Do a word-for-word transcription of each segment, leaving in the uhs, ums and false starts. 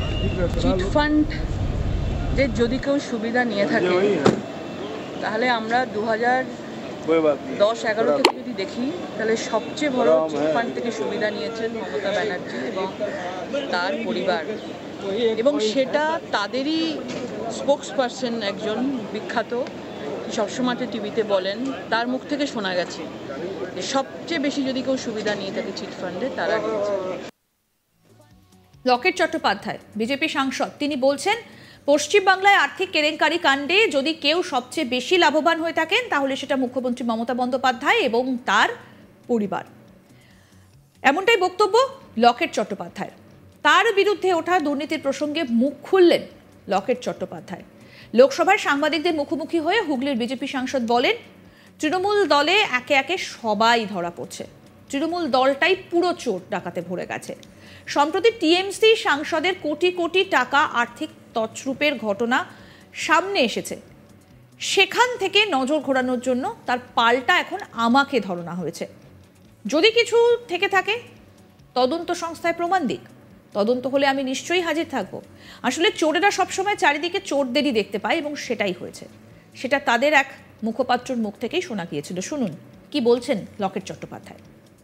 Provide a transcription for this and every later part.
Chit fund যে যদি কেউ সুবিধা নিয়ে থাকে তাহলে আমরা দু হাজার দশ এগারো থেকে যদি দেখি তাহলে সবচেয়ে বড় চিট ফান্ড থেকে সুবিধা নিয়েছেন মমতা ব্যানার্জি এবং তার পরিবার, এবং সেটা তাদেরই স্পোক্স পারসন একজন বিখ্যাত সবসময় টিভিতে বলেন, তার মুখ থেকে শোনা গেছে সবচেয়ে বেশি যদি কেউ সুবিধা নিয়ে থাকে চিট ফান্ডে তারা নিয়েছে। লকেট চট্টোপাধ্যায় বিজেপি সাংসদ, তিনি বলছেন পশ্চিমবাংলায় আর্থিক কেলেঙ্কারি কাণ্ডে যদি কেউ সবচেয়ে বেশি লাভবান হয়ে থাকেন তাহলে সেটা মুখ্যমন্ত্রী মমতা বন্দ্যোপাধ্যায় এবং তার পরিবার। এমনটাই বক্তব্য লকেট চট্টোপাধ্যায়। তার বিরুদ্ধে ওঠা দুর্নীতির প্রসঙ্গে মুখ খুললেন লকেট চট্টোপাধ্যায়। লোকসভায় সাংবাদিকদের মুখোমুখি হয়ে হুগলির বিজেপি সাংসদ বলেন, তৃণমূল দলে একে একে সবাই ধরা পড়ছে, তৃণমূল দলটাই পুরো চোর ডাকাতে ভরে গেছে। সম্প্রতি টিএমসি সাংসদের কোটি কোটি টাকা আর্থিক তছরূপের ঘটনা সামনে এসেছে, সেখান থেকে নজর ঘোরানোর জন্য তার পাল্টা এখন আমাকে ধরনা হয়েছে। যদি কিছু থেকে থাকে তদন্ত সংস্থায় প্রমাণ দিক, তদন্ত হলে আমি নিশ্চয়ই হাজির থাকব। আসলে চোরেরা সবসময় চারিদিকে চোরদেরই দেখতে পায় এবং সেটাই হয়েছে, সেটা তাদের এক মুখপাত্রর মুখ থেকেই শোনা গিয়েছিল। শুনুন কি বলছেন লকেট চট্টোপাধ্যায়।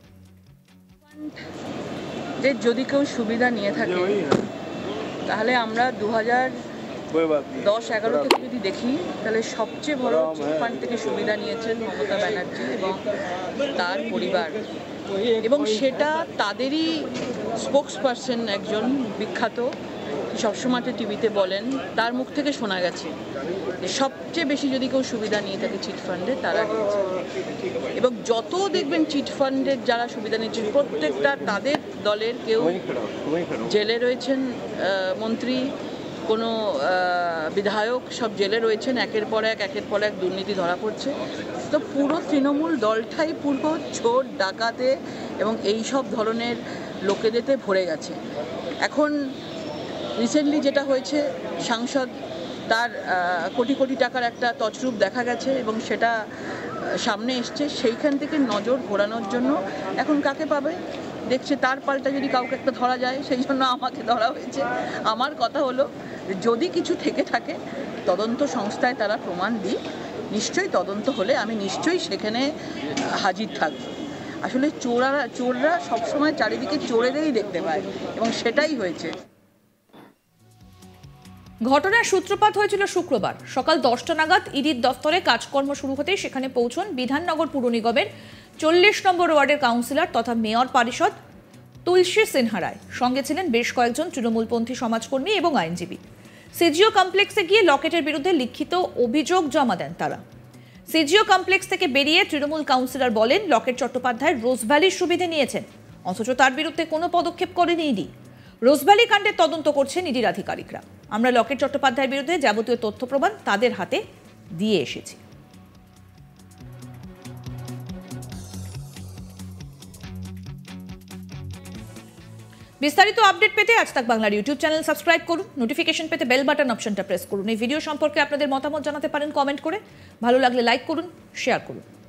যে যদি কেউ সুবিধা নিয়ে থাকে তাহলে আমরা দু হাজার দশ এগারো থেকে যদি দেখি তাহলে সবচেয়ে বড় চিট ফান্ড থেকে সুবিধা নিয়েছেন মমতা ব্যানার্জি এবং তার পরিবার, এবং সেটা তাদেরই স্পোক্স পারসন একজন বিখ্যাত সবসময় টিভিতে বলেন, তার মুখ থেকে শোনা গেছে সবচেয়ে বেশি যদি কেউ সুবিধা নিয়ে থাকে চিট ফান্ডে তারা নিয়েছে। এবং যত দেখবেন চিট ফান্ডের যারা সুবিধা নিচ্ছেন প্রত্যেকটা তাদের দলের কেউ জেলে রয়েছেন, মন্ত্রী, কোনো বিধায়ক সব জেলে রয়েছেন, একের পর এক একের পর এক দুর্নীতি ধরা পড়ছে। তো পুরো তৃণমূল দলটাই পুরো চোর ডাকাতে এবং এই সব ধরনের লোকেদেরতে ভরে গেছে। এখন রিসেন্টলি যেটা হয়েছে, সাংসদ তার কোটি কোটি টাকার একটা তছরূপ দেখা গেছে এবং সেটা সামনে এসছে, সেইখান থেকে নজর ঘোরানোর জন্য এখন কাকে পাবে দেখছে, তার পাল্টা যদি কাউকে একটা ধরা যায় সেই জন্য আমাকে ধরা হয়েছে। আমার কথা হলো যদি কিছু থেকে থাকে তদন্ত সংস্থায় তারা প্রমাণ দিক, নিশ্চয়ই তদন্ত হলে আমি নিশ্চয়ই সেখানে হাজির থাকব। আসলে চোরারা চোররা সবসময় চারিদিকে চোরেদেরই দেখতে পায় এবং সেটাই হয়েছে। ঘটনার সূত্রপাত হয়েছিল শুক্রবার সকাল দশটা নাগাদ। ইডির দফতরে কাজকর্ম শুরু হতেই সেখানে পৌঁছন বিধাননগর পুর নিগমের চল্লিশ নম্বর ওয়ার্ডের কাউন্সিলর তথা মেয়র পরিষদ তুলসী সিনহা রায়। সঙ্গে ছিলেন বেশ কয়েকজন তৃণমূলপন্থী সমাজকর্মী এবং আইনজীবী। সিজিও কমপ্লেক্সে গিয়ে লকেটের বিরুদ্ধে লিখিত অভিযোগ জমা দেন তারা। সিজিও কমপ্লেক্স থেকে বেরিয়ে তৃণমূল কাউন্সিলর বলেন, লকেট চট্টোপাধ্যায় রোজভ্যালির সুবিধে নিয়েছেন, অথচ তার বিরুদ্ধে কোনো পদক্ষেপ করেনি ইডি। রোজভ্যালি কাণ্ডের তদন্ত করছেন ইডির আধিকারিকরা। আমরা লকেট চট্টোপাধ্যায়ের বিরুদ্ধে যাবতীয় তথ্য প্রমাণ তাদের হাতে দিয়ে এসেছি। বিস্তারিত আপডেট পেতে আজ তাক বাংলার ইউটিউব চ্যানেল সাবস্ক্রাইব করুন, নোটিফিকেশন পেতে বেল বাটন অপশনটা প্রেস করুন। এই ভিডিও সম্পর্কে আপনাদের মতামত জানাতে পারেন কমেন্ট করে। ভালো লাগলে লাইক করুন, শেয়ার করুন।